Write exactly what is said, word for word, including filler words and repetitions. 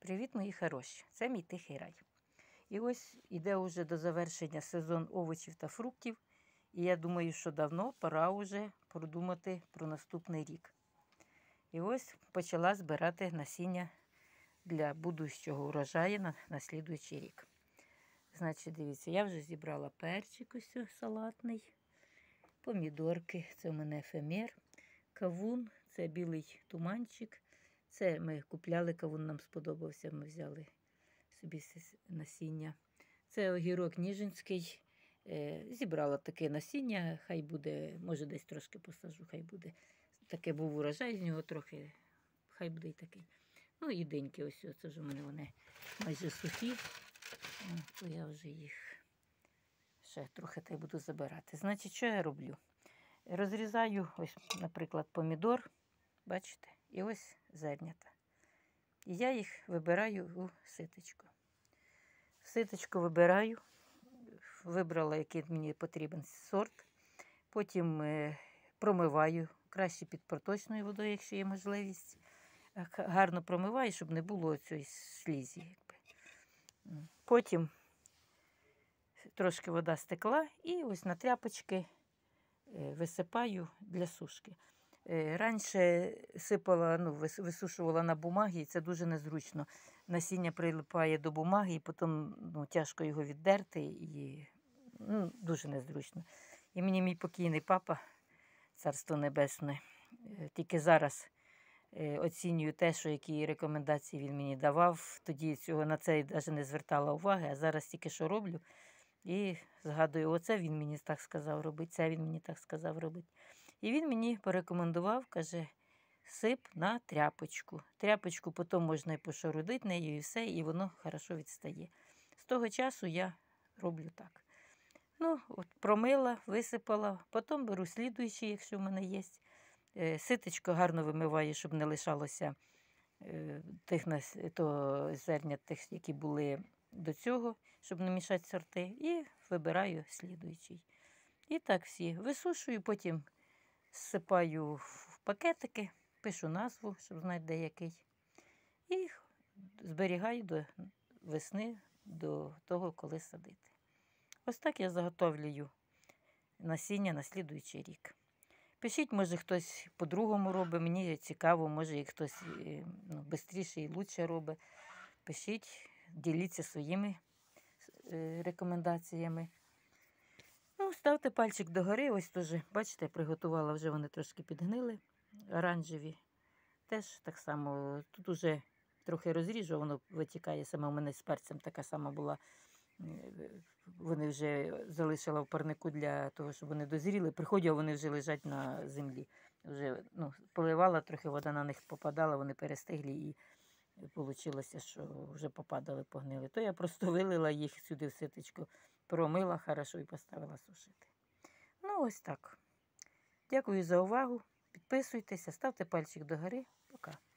Привіт, мої хороші! Це мій тихий рай. І ось іде вже до завершення сезон овочів та фруктів. І я думаю, що давно пора вже продумати про наступний рік. І ось почала збирати насіння для будущого урожаю на, на слідуючий рік. Значить, дивіться, я вже зібрала перчик ось салатний, помідорки, це у мене ефемер, кавун, це білий туманчик. Це ми купляли, кавун нам сподобався, ми взяли собі насіння. Це огірок ніжинський. Зібрала таке насіння, хай буде, може десь трошки посажу, хай буде. Таке був урожай з нього трохи, хай буде і такий. Ну і деньки, ось це ж у мене вони майже сухі. То я вже їх ще трохи та й буду забирати. Значить, що я роблю? Розрізаю, ось, наприклад, помідор, бачите, і ось зернята. І я їх вибираю у ситочку. В ситочку вибираю, вибрала, який мені потрібен сорт. Потім е, промиваю, краще під проточною водою, якщо є можливість. Гарно промиваю, щоб не було цієї слізі. Якби. Потім трошки вода стекла і ось на тряпочки е, висипаю для сушки. Раніше сипала, ну, висушувала на бумагі, і це дуже незручно. Насіння прилипає до бумаги, і потім ну, тяжко його віддерти, і ну, дуже незручно. І мені мій покійний папа, царство небесне, тільки зараз оцінюю те, що які рекомендації він мені давав. Тоді цього на це навіть не звертала уваги, а зараз тільки що роблю. І згадую, оце він мені так сказав робити, це він мені так сказав робити. І він мені порекомендував, каже, сип на тряпочку. Тряпочку потім можна і пошарудити нею, і все, і воно хорошо відстає. З того часу я роблю так. Ну, от промила, висипала, потім беру слідуючий, якщо в мене є. Ситочко гарно вимиваю, щоб не лишалося тих то зерня, тих, які були до цього, щоб не мішати сорти. І вибираю слідуючий. І так всі висушую, потім зсипаю в пакетики, пишу назву, щоб знати, де який. І зберігаю до весни, до того, коли садити. Ось так я заготовлюю насіння на слідуючий рік. Пишіть, може хтось по-другому робить, мені цікаво, може і хтось ну, швидше і краще робить. Пишіть, діліться своїми рекомендаціями. Ну, ставте пальчик догори, ось теж, бачите, приготувала, вже вони трошки підгнили, оранжеві. Теж так само, тут уже трохи розріжу, воно витікає, саме у мене з перцем така сама була. Вони вже залишила в парнику для того, щоб вони дозріли. Приходять, вони вже лежать на землі. Вже ну, поливала, трохи вода на них попадала, вони перестигли і вийшло, що вже попадали, погнили. То я просто вилила їх сюди в ситочку, промила хорошо і поставила сушити. Ну, ось так. Дякую за увагу. Підписуйтеся, ставте пальчик догори. Пока.